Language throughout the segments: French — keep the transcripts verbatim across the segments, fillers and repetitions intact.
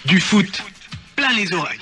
Du foot, plein les oreilles.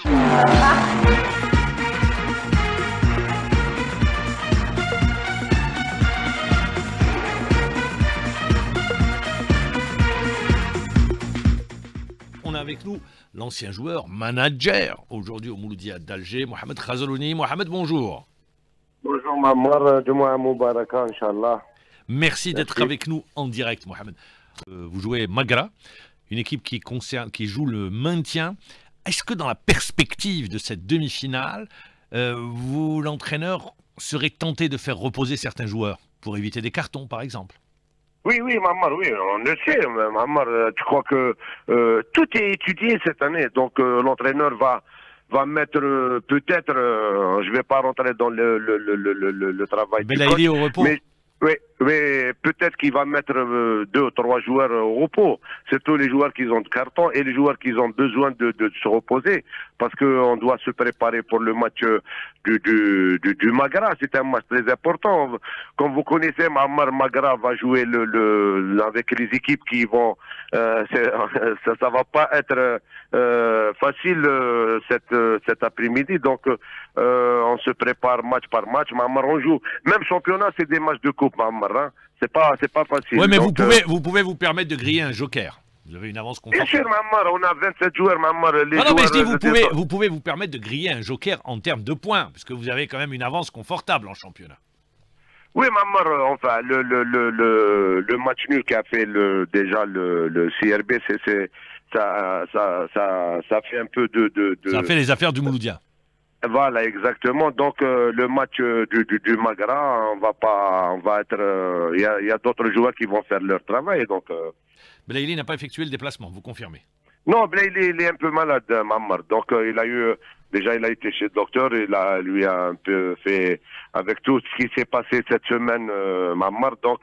On a avec nous l'ancien joueur, manager, aujourd'hui au Mouloudia d'Alger, Mohamed Khazalouni. Mohamed, bonjour. Bonjour Mammar, Jumu'ah Moubaraka, Inch'Allah. Merci d'être avec nous en direct, Mohamed. Euh, vous jouez Magra, une équipe qui, concerne, qui joue le maintien. Est-ce que dans la perspective de cette demi-finale, euh, vous, l'entraîneur, serez tenté de faire reposer certains joueurs pour éviter des cartons, par exemple? Oui, oui, Mammar, oui, on le sait. Mammar, tu crois que euh, tout est étudié cette année, donc euh, l'entraîneur va va mettre euh, peut-être, euh, je vais pas rentrer dans le le le le, le, le travail. Belaïli au repos. Mais, oui, mais peut-être qu'il va mettre euh, deux ou trois joueurs au repos. C'est tous les joueurs qui ont de carton et les joueurs qui ont besoin de, de, de se reposer. Parce qu'on doit se préparer pour le match du, du, du, du Magra. C'est un match très important. Comme vous connaissez, Mammar, Magra va jouer le, le, avec les équipes qui vont... Euh, ça ça va pas être euh, facile euh, cet, euh, cet après-midi. Donc, euh, on se prépare match par match. Mammar, on joue. Même championnat, c'est des matchs de coupe, Mammar. Hein. C'est pas, c'est pas facile. Oui, mais Donc, vous, pouvez, euh... vous pouvez vous permettre de griller un joker. Vous avez une avance confortable. Bien sûr, Mammar, on a vingt-sept joueurs, Mammar. Les non, non, mais je dis, joueurs, vous pouvez, vous pouvez vous permettre de griller un joker en termes de points, parce que vous avez quand même une avance confortable en championnat. Oui, Mammar, enfin, le, le, le, le, le match nul qu'a fait le, déjà le, le C R B, c'est, ça, ça, ça, ça fait un peu de, de, de... Ça fait les affaires du Mouloudia. Voilà, exactement. Donc euh, le match euh, du, du, du Magra, on va pas, on va être, il euh, y a, y a d'autres joueurs qui vont faire leur travail. Donc. Euh... Belaïli n'a pas effectué le déplacement, vous confirmez? Non, Belaïli il est un peu malade, Mammar. Donc euh, il a eu, déjà il a été chez le docteur, il a, lui a un peu fait avec tout ce qui s'est passé cette semaine, euh, Mammar. Donc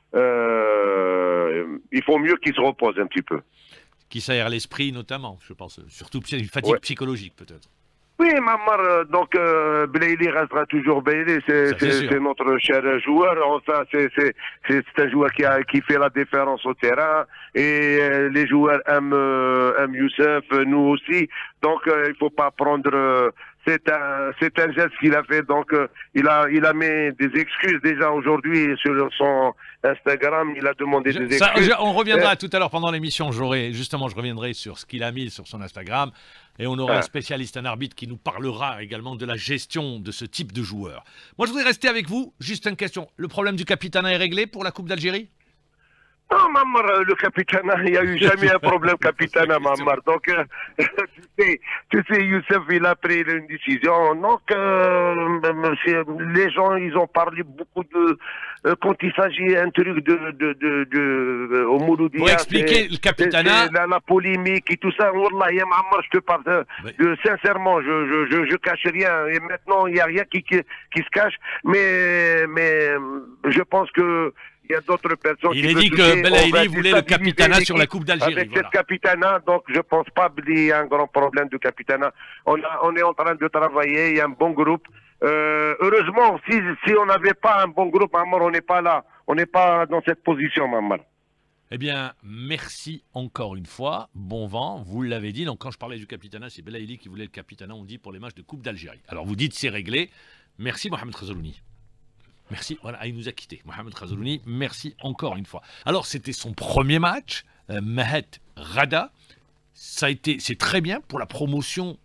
euh, il faut mieux qu'il se repose un petit peu. Qui s'aère l'esprit notamment, je pense, surtout une fatigue ouais. psychologique peut-être. Oui, Mammar, donc euh, Belaïli restera toujours Belaïli, c'est notre cher joueur. Enfin, c'est un joueur qui, a, qui fait la différence au terrain et euh, les joueurs aiment, euh, aiment Youssef, nous aussi. Donc, euh, il faut pas prendre. Euh, c'est un, c'est un geste qu'il a fait. Donc, euh, il a, il a mis des excuses déjà aujourd'hui sur son Instagram. Il a demandé je, des ça, excuses. Je, on reviendra euh, tout à l'heure pendant l'émission. J'aurai justement, je reviendrai sur ce qu'il a mis sur son Instagram. Et on aura ah. un spécialiste, un arbitre qui nous parlera également de la gestion de ce type de joueur. Moi, je voudrais rester avec vous. Juste une question. Le problème du capitana est réglé pour la Coupe d'Algérie? Non, Mammar, le capitana, il n'y a eu jamais un problème capitana, Mammar. Donc, euh, tu sais, tu sais, Youssef, il a pris une décision. Donc, euh, les gens, ils ont parlé beaucoup de... Euh, quand il s'agit d'un truc de, de, de, de, au Mouloudia... Pour expliquer le capitana... La, la polémique et tout ça, Wallah, ya Mammar, je te parle de, oui. de, sincèrement, je, je, je, je cache rien. Et maintenant, il n'y a rien qui, qui, qui se cache. Mais, mais je pense que... Il y a d'autres personnes il qui est dit que Belaïli voulait le capitana sur la Coupe d'Algérie. Avec voilà. cette capitana, donc je pense pas qu'il y ait un grand problème de capitana. On, a, on est en train de travailler, il y a un bon groupe. Euh, heureusement, si, si on n'avait pas un bon groupe, Mammar, on n'est pas là. On n'est pas dans cette position, Mammar. Eh bien, merci encore une fois. Bon vent, vous l'avez dit. Donc quand je parlais du capitana, c'est Belaïli qui voulait le capitana, on dit, pour les matchs de Coupe d'Algérie. Alors vous dites c'est réglé. Merci Mohamed Khazalouni. Merci, voilà, il nous a quittés. Mohamed Khazalouni, merci encore une fois. Alors, c'était son premier match, euh, Mahet Rada. Ça a été, c'est très bien pour la promotion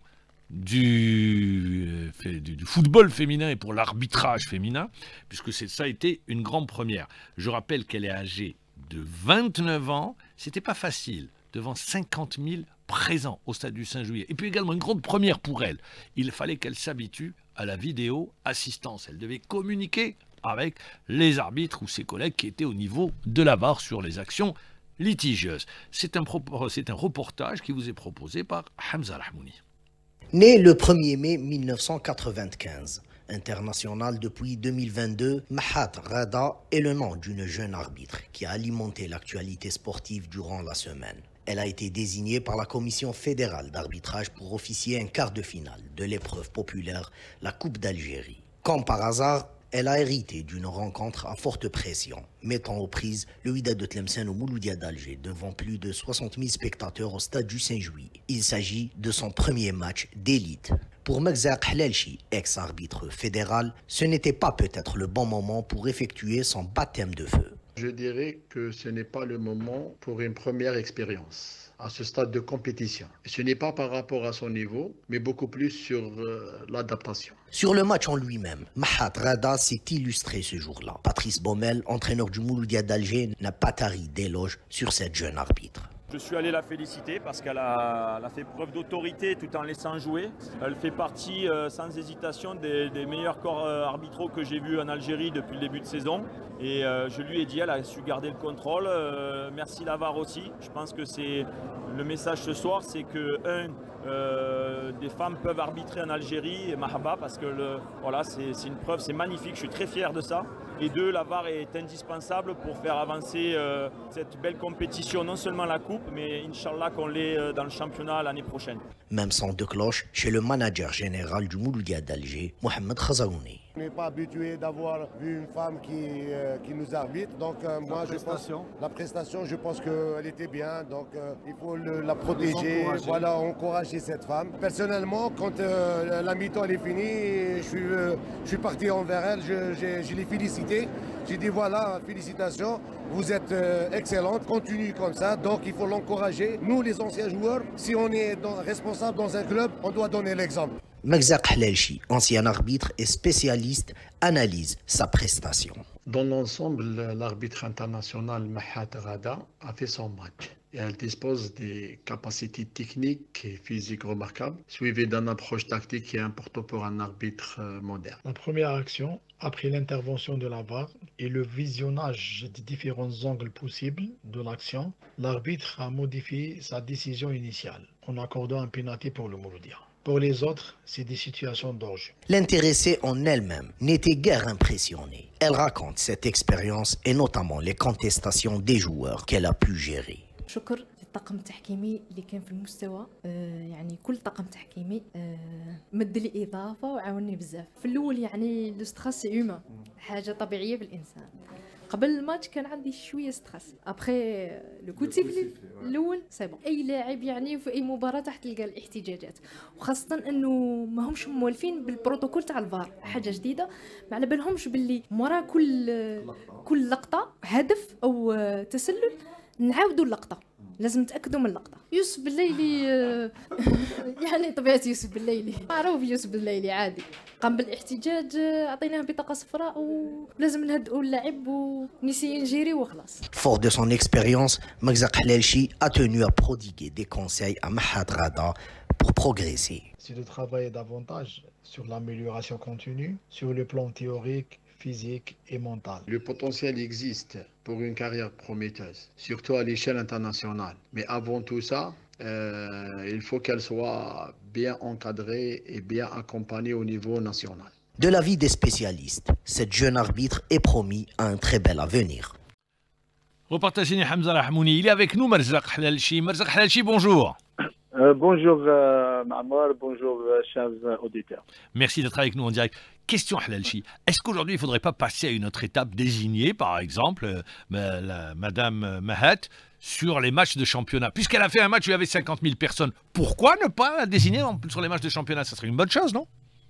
du, euh, du, du football féminin et pour l'arbitrage féminin, puisque ça a été une grande première. Je rappelle qu'elle est âgée de vingt-neuf ans. C'était pas facile, devant cinquante mille présents au stade du Saint-Juillet. Et puis également une grande première pour elle. Il fallait qu'elle s'habitue à la vidéo assistance. Elle devait communiquer avec les arbitres ou ses collègues qui étaient au niveau de la V A R sur les actions litigieuses. C'est un, c'est un reportage qui vous est proposé par Hamza Rahmouni. Né le premier mai mille neuf cent quatre-vingt-quinze, international depuis deux mille vingt-deux, Mahat Rada est le nom d'une jeune arbitre qui a alimenté l'actualité sportive durant la semaine. Elle a été désignée par la Commission fédérale d'arbitrage pour officier un quart de finale de l'épreuve populaire, la Coupe d'Algérie. Comme par hasard, Elle a hérité d'une rencontre à forte pression, mettant aux prises le Wydad de Tlemcen au Mouloudia d'Alger devant plus de soixante mille spectateurs au stade du Saint-Jouy. Il s'agit de son premier match d'élite. Pour Merzak Hlalchi, ex-arbitre fédéral, ce n'était pas peut-être le bon moment pour effectuer son baptême de feu. Je dirais que ce n'est pas le moment pour une première expérience à ce stade de compétition. Ce n'est pas par rapport à son niveau, mais beaucoup plus sur euh, l'adaptation. Sur le match en lui-même, Mahat Rada s'est illustré ce jour-là. Patrice Baumel, entraîneur du Mouloudia d'Alger, n'a pas tari d'éloges sur cette jeune arbitre. Je suis allé la féliciter parce qu'elle a, elle a fait preuve d'autorité tout en laissant jouer. Elle fait partie euh, sans hésitation des, des meilleurs corps euh, arbitraux que j'ai vus en Algérie depuis le début de saison. Et euh, je lui ai dit, elle a su garder le contrôle. Euh, merci Lavar aussi. Je pense que c'est le message ce soir, c'est que un, euh, des femmes peuvent arbitrer en Algérie et Mahaba parce que le, voilà, c'est une preuve, c'est magnifique. Je suis très fier de ça. Et deux, la V A R est indispensable pour faire avancer euh, cette belle compétition, non seulement la Coupe, mais Inch'Allah qu'on l'ait euh, dans le championnat l'année prochaine. Même son de cloche chez le manager général du Mouloudia d'Alger, Mohamed Khazaouni. On n'est pas habitué d'avoir vu une femme qui, euh, qui nous arbitre, donc euh, moi je pense la prestation, je pense qu'elle était bien, donc euh, il faut le, la protéger, encourager. Voilà, encourager cette femme. Personnellement, quand euh, la mi-temps est finie, je suis, euh, je suis parti envers elle, je, je, je l'ai félicité, j'ai dit voilà, félicitations, vous êtes euh, excellente, continue comme ça, donc il faut l'encourager. Nous les anciens joueurs, si on est dans, responsable dans un club, on doit donner l'exemple. Merzak Hlalchi, ancien arbitre et spécialiste, analyse sa prestation. Dans l'ensemble, l'arbitre international Mahat Rada a fait son match. Et elle dispose des capacités techniques et physiques remarquables, suivies d'une approche tactique qui est importante pour un arbitre moderne. La première action, après l'intervention de la V A R et le visionnage des différents angles possibles de l'action, l'arbitre a modifié sa décision initiale en accordant un pénalty pour le Mouloudia. Pour les autres, c'est des situations d'orge. L'intéressée en elle-même n'était guère impressionnée. Elle raconte cette expérience et notamment les contestations des joueurs qu'elle a pu gérer. شكر للطاقم التحكيمي اللي كان في المستوى آه يعني كل طاقم تحكيمي آه مد لي اضافه وعاوني بزاف. في الاول يعني لو ستريس هيومان حاجه طبيعيه في الانسان. قبل الماتش كان عندي شويه ستريس ابخي لو كو تيفلي الاول سي بون. اي لاعب يعني في اي مباراه تحت تلقى الاحتجاجات وخاصه انه ما همش موالفين بالبروتوكول تاع الفار حاجه جديده ما على بالهمش باللي مورا كل كل لقطه هدف او تسلل نعاودوا اللقطه لازم نتاكدوا من اللقطه. يوسف بالليلي يعني طبيعه يوسف بالليلي معروف يوسف بالليلي عادي قام بالاحتجاج عطيناه بطاقه صفراء ولازم نهدئوا اللاعب ونسي نجيري وخلاص. Fort de son expérience, Merzak Hlalchi a tenu à prodiguer des conseils à Mahat Rada pour progresser. C'est de travailler davantage sur l'amélioration continue, sur le plan théorique, physique et mental. Le potentiel existe pour une carrière prometteuse, surtout à l'échelle internationale. Mais avant tout ça, euh, il faut qu'elle soit bien encadrée et bien accompagnée au niveau national. De l'avis des spécialistes, cette jeune arbitre est promis à un très bel avenir. Repartagez Hamza Rahmouni, il est avec nous, Merzak Hlalchi. Merzak Hlalchi, bonjour. Euh, bonjour euh, Mahmoud, bonjour euh, chers auditeurs. Merci d'être avec nous en direct. Question Hlalchi, est-ce qu'aujourd'hui il ne faudrait pas passer à une autre étape, désigner par exemple euh, la, Madame Mahat sur les matchs de championnat? Puisqu'elle a fait un match où il y avait cinquante mille personnes, pourquoi ne pas la désigner sur les matchs de championnat? Ça serait une bonne chose, non?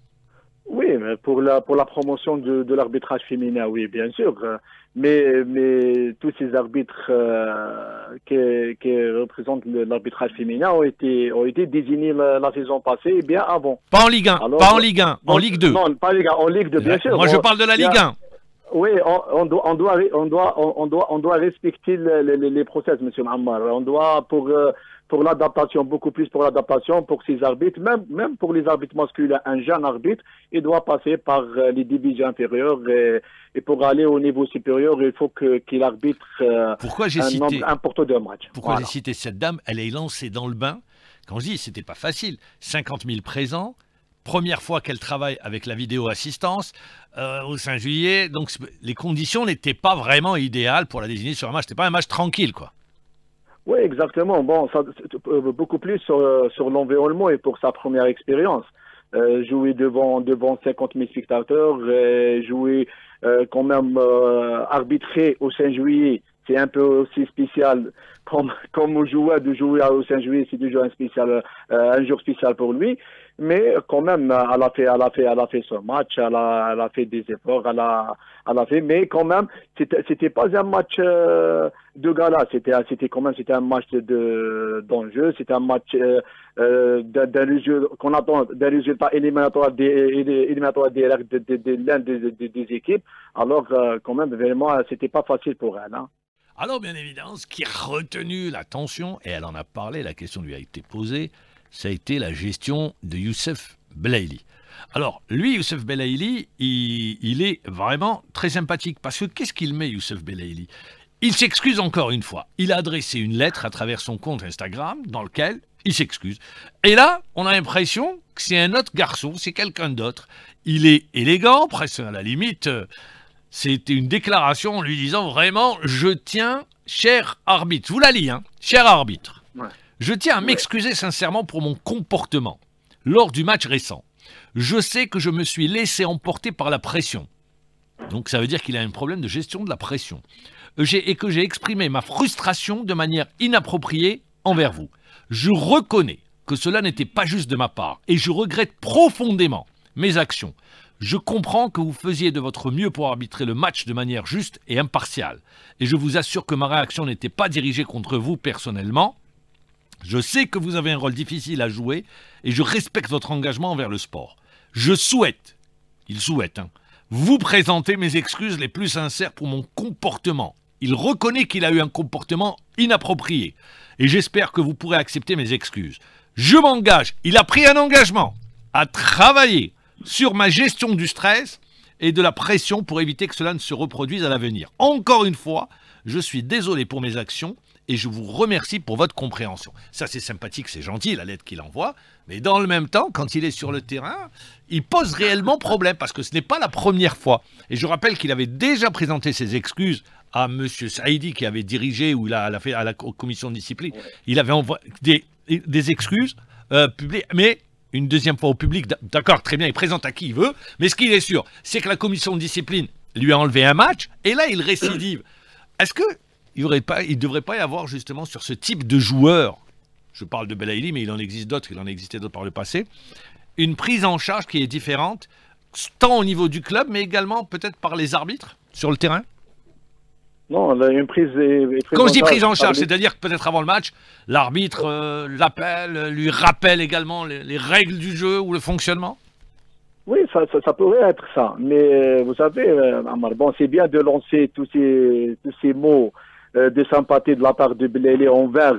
Oui, mais pour la, pour la promotion de, de l'arbitrage féminin, oui, bien sûr. Mais, mais tous ces arbitres euh, qui, qui représentent l'arbitrage féminin ont été, ont été désignés la, la saison passée et bien avant. Pas en Ligue un, Alors, pas en Ligue un, en Ligue deux. Non, pas en Ligue un, en Ligue deux, bien sûr. Moi, je parle de la Ligue un. Oui, on, on, doit, on, doit, on, doit, on, doit, on doit respecter les, les, les process, monsieur Ammar. On doit, pour, pour l'adaptation, beaucoup plus pour l'adaptation, pour ces arbitres, même, même pour les arbitres masculins, un jeune arbitre, il doit passer par les divisions inférieures et, et pour aller au niveau supérieur, il faut que, qu'il arbitre euh, Pourquoi j'ai un cité, nombre important de matchs. Pourquoi voilà. j'ai cité cette dame? Elle est lancée dans le bain. Quand je dis, c'était pas facile. cinquante mille présents. Première fois qu'elle travaille avec la vidéo-assistance euh, au Saint-Juillet. Donc, les conditions n'étaient pas vraiment idéales pour la désigner sur un match. C'était pas un match tranquille, quoi. Oui, exactement. Bon, ça, beaucoup plus sur, sur l'environnement et pour sa première expérience. euh, jouer devant, devant cinquante mille spectateurs, euh, jouer euh, quand même euh, arbitrer au cinq juillet. C'est un peu aussi spécial comme, comme au joueur de jouer au cinq juillet, c'est toujours un, spécial, euh, un jour spécial pour lui. Mais quand même, elle a fait, elle a fait, elle a fait son match, elle a, elle a fait des efforts, elle a, elle a fait. Mais quand même, c'était, c'était pas un match euh, de gala, c'était, c'était quand même, c'était un match de d'enjeu, c'était un match euh, euh, d'un résultat qu'on attend, d'un résultat éliminatoire des, éliminatoire direct de, de, de, de l'un des, des, des équipes. Alors euh, quand même, vraiment, c'était pas facile pour elle. Hein. Alors bien évidemment, ce qui a retenu l'attention, et elle en a parlé, la question lui a été posée, ça a été la gestion de Youssef Belaïli. Alors, lui, Youssef Belaïli, il, il est vraiment très sympathique. Parce que qu'est-ce qu'il met, Youssef Belaïli? Il s'excuse encore une fois. Il a adressé une lettre à travers son compte Instagram dans lequel il s'excuse. Et là, on a l'impression que c'est un autre garçon, c'est quelqu'un d'autre. Il est élégant, presque à la limite. C'était une déclaration en lui disant vraiment « Je tiens, cher arbitre ». Je vous la lis, hein, « Cher arbitre ouais. ». Je tiens à m'excuser sincèrement pour mon comportement lors du match récent. Je sais que je me suis laissé emporter par la pression. Donc ça veut dire qu'il a un problème de gestion de la pression. Et que j'ai exprimé ma frustration de manière inappropriée envers vous. Je reconnais que cela n'était pas juste de ma part et je regrette profondément mes actions. Je comprends que vous faisiez de votre mieux pour arbitrer le match de manière juste et impartiale. Et je vous assure que ma réaction n'était pas dirigée contre vous personnellement. Je sais que vous avez un rôle difficile à jouer et je respecte votre engagement envers le sport. Je souhaite, il souhaite, hein, vous présenter mes excuses les plus sincères pour mon comportement. Il reconnaît qu'il a eu un comportement inapproprié et j'espère que vous pourrez accepter mes excuses. Je m'engage, il a pris un engagement à travailler sur ma gestion du stress et de la pression pour éviter que cela ne se reproduise à l'avenir. Encore une fois, je suis désolé pour mes actions et je vous remercie pour votre compréhension. Ça, c'est sympathique, c'est gentil, la lettre qu'il envoie. Mais dans le même temps, quand il est sur le terrain, il pose réellement problème parce que ce n'est pas la première fois. Et je rappelle qu'il avait déjà présenté ses excuses à M. Saïdi qui avait dirigé ou il a, il a fait à la commission de discipline. Il avait envoyé des, des excuses euh, publiques, mais une deuxième fois au public. D'accord, très bien, il présente à qui il veut. Mais ce qu'il est sûr, c'est que la commission de discipline lui a enlevé un match et là, il récidive. Est-ce que il ne devrait pas y avoir justement sur ce type de joueur, je parle de Belaïli, mais il en existe d'autres, il en existait d'autres par le passé, une prise en charge qui est différente, tant au niveau du club, mais également peut-être par les arbitres sur le terrain? Non, une prise... Est, est Quand je dis prise en charge, c'est-à-dire que peut-être avant le match, l'arbitre euh, l'appelle, lui rappelle également les, les règles du jeu ou le fonctionnement? Oui, ça, ça, ça pourrait être ça. Mais vous savez, euh, Amar, bon, c'est bien de lancer tous ces, tous ces mots euh, de sympathie de la part de Belaïli envers,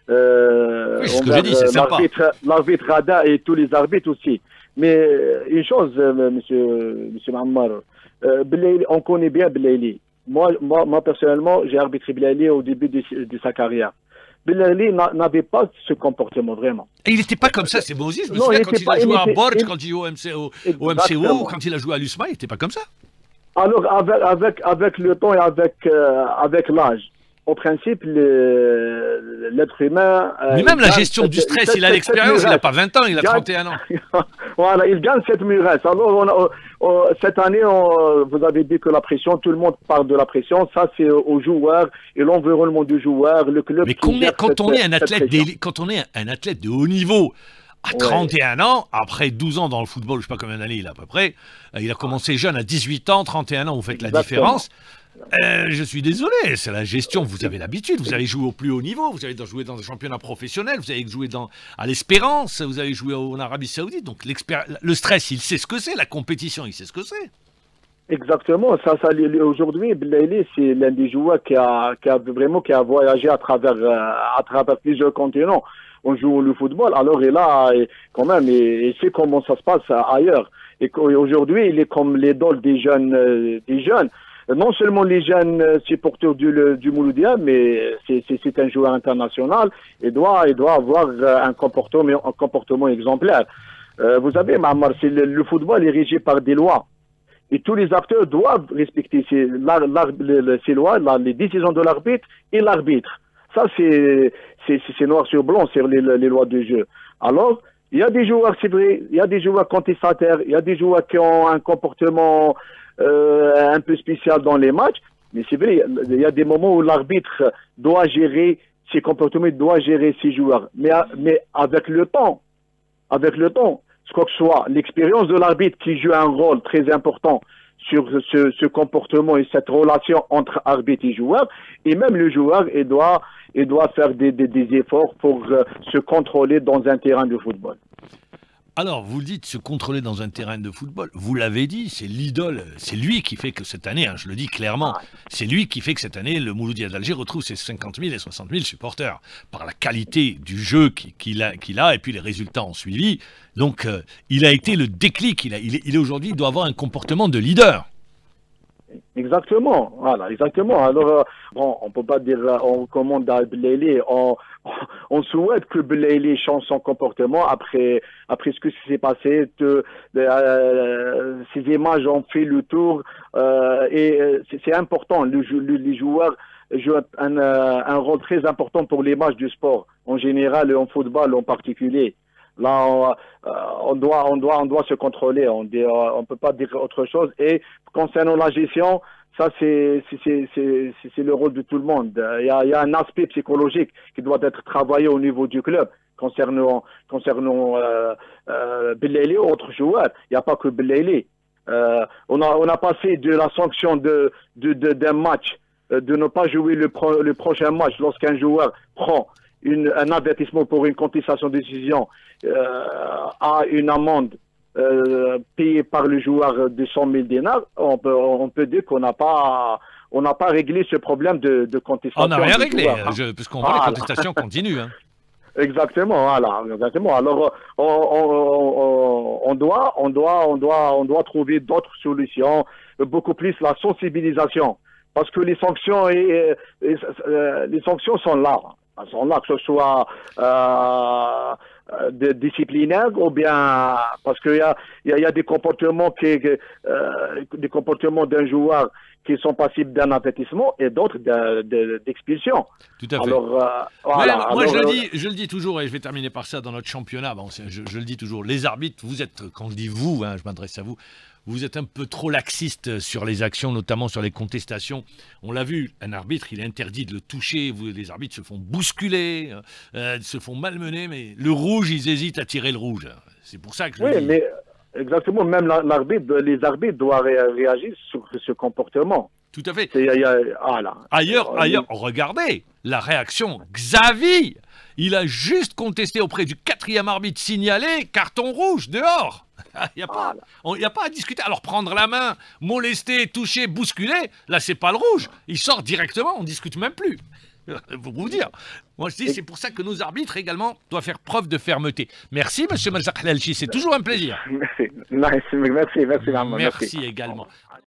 euh, oui, envers euh, l'arbitre Rada et tous les arbitres aussi. Mais euh, une chose, euh, monsieur, monsieur Ammar, euh, Belaïli, on connaît bien Belaïli. Moi, moi, moi, personnellement, j'ai arbitré Belaïli au début de, de sa carrière. Belaïli n'avait pas ce comportement, vraiment. Et il n'était pas comme ça, c'est Moses. Je me souviens quand il a joué à Bordeaux, quand il jouait au M C O, au M C O, quand il a joué à l'U S M A, il n'était pas comme ça. Alors, avec, avec, avec le temps et avec, euh, avec l'âge, au principe, l'être humain... Euh, Mais même la gestion du stress, cette, il a l'expérience, il n'a pas vingt ans, il a gagne, trente et un ans. Voilà, il gagne cette muresse. Alors, on a, on, cette année, on, vous avez dit que la pression, tout le monde parle de la pression, ça c'est aux joueurs et l'environnement du joueur, le club... Mais quand, est, quand, on est un athlète quand on est un athlète de haut niveau, à trente et un ouais. ans, après douze ans dans le football, je ne sais pas combien d'années il a à peu près, il a commencé jeune à dix-huit ans, trente et un ans, vous faites Exactement. La différence. Euh, je suis désolé, c'est la gestion, vous avez l'habitude, vous avez joué au plus haut niveau, vous avez joué dans un championnat professionnel, vous avez joué dans, à l'Espérance, vous avez joué en Arabie Saoudite, donc le stress, il sait ce que c'est, la compétition, il sait ce que c'est. Exactement, ça, ça aujourd'hui, Belaïli, c'est l'un des joueurs qui a, qui a vraiment qui a voyagé à travers, à travers plusieurs continents. On joue le football, alors il a quand même, il, il sait comment ça se passe ailleurs. Et aujourd'hui, il est comme l'idole des jeunes, des jeunes. Non seulement les jeunes supporters du, du Mouloudia, mais c'est un joueur international et doit, il doit avoir un comportement, un comportement exemplaire. Euh, vous savez, Mahamar, le, le football est régi par des lois. Et tous les acteurs doivent respecter ces, la, la, les, ces lois, la, les décisions de l'arbitre et l'arbitre. Ça, c'est noir sur blanc sur les, les lois du jeu. Alors, Il y a des joueurs, c'est vrai, il y a des joueurs contestataires, il y a des joueurs qui ont un comportement euh, un peu spécial dans les matchs, mais c'est vrai, il y a des moments où l'arbitre doit gérer ses comportements, il doit gérer ses joueurs. Mais, mais avec le temps, avec le temps, quoi que ce soit, l'expérience de l'arbitre qui joue un rôle très important sur ce, ce comportement et cette relation entre arbitre et joueur, et même le joueur, il doit, il doit faire des, des, des efforts pour euh, se contrôler dans un terrain de football. Alors, vous dites se contrôler dans un terrain de football. Vous l'avez dit, c'est l'idole, c'est lui qui fait que cette année, hein, je le dis clairement, c'est lui qui fait que cette année, le Mouloudia d'Alger retrouve ses cinquante mille et soixante mille supporters par la qualité du jeu qu'il a, qu'il a et puis les résultats ont suivi. Donc, euh, il a été le déclic. Il, a, il est, il est aujourd'hui, il doit avoir un comportement de leader. Exactement, voilà, exactement. Alors, euh, bon, on peut pas dire, euh, on commande à Belaïli, on, on souhaite que Belaïli change son comportement après, après ce qui s'est passé. De, euh, ces images ont fait le tour euh, et euh, c'est important. Le, le, les joueurs jouent un, un rôle très important pour l'image du sport en général et en football en particulier. Là, on, euh, on doit, on doit, on doit se contrôler. On dit, on peut pas dire autre chose. Et concernant la gestion, ça c'est, c'est, c'est, c'est le rôle de tout le monde. Il y a, il y a un aspect psychologique qui doit être travaillé au niveau du club concernant, concernant euh, euh, Belaïli ou autres joueurs. Il n'y a pas que Belaïli. Euh, on a, on a passé de la sanction de, de, de d'un match, de ne pas jouer le, pro, le prochain match lorsqu'un joueur prend Une, un avertissement pour une contestation de décision euh, à une amende euh, payée par le joueur de cent mille dinars, on peut, on peut dire qu'on n'a pas, on n'a pas réglé ce problème de, de contestation. On n'a rien réglé, joueur, hein. je, puisqu'on voit voilà. Les contestations continuent. Hein. Exactement, voilà, exactement. Alors, on, on, on, on doit, on doit, on doit, on doit trouver d'autres solutions, beaucoup plus la sensibilisation, parce que les sanctions, et, et, et, les sanctions sont là. Elles sont là, que ce soit euh, de disciplinaire ou bien parce qu'il y a, y, a, y a des comportements qui, euh, des comportements d'un joueur qui sont passibles d'un avertissement et d'autres d'expulsion. Tout à fait. Alors, euh, voilà. moi, Alors, je, le dis, je le dis toujours, et je vais terminer par ça dans notre championnat, bon, je, je le dis toujours, les arbitres, vous êtes, quand je dis vous, hein, je m'adresse à vous, vous êtes un peu trop laxiste sur les actions, notamment sur les contestations. On l'a vu, un arbitre, il est interdit de le toucher. Vous, les arbitres se font bousculer, euh, se font malmener, mais le rouge, ils hésitent à tirer le rouge. C'est pour ça que je oui, le dis. Mais exactement, même l'arbitre, les arbitres doivent réagir sur ce comportement. Tout à fait. Y a, y a, ah là. Ailleurs, ailleurs, regardez la réaction. Xavi, il a juste contesté auprès du quatrième arbitre signalé, carton rouge, dehors. Il n'y a, ah a pas à discuter. Alors prendre la main, molester, toucher, bousculer, là c'est pas le rouge. Il sort directement, on ne discute même plus. Pour vous dire. Moi je dis, c'est pour ça que nos arbitres également doivent faire preuve de fermeté. Merci monsieur Malzak Lalchi, c'est toujours un plaisir. Merci, merci, merci. Merci, merci également.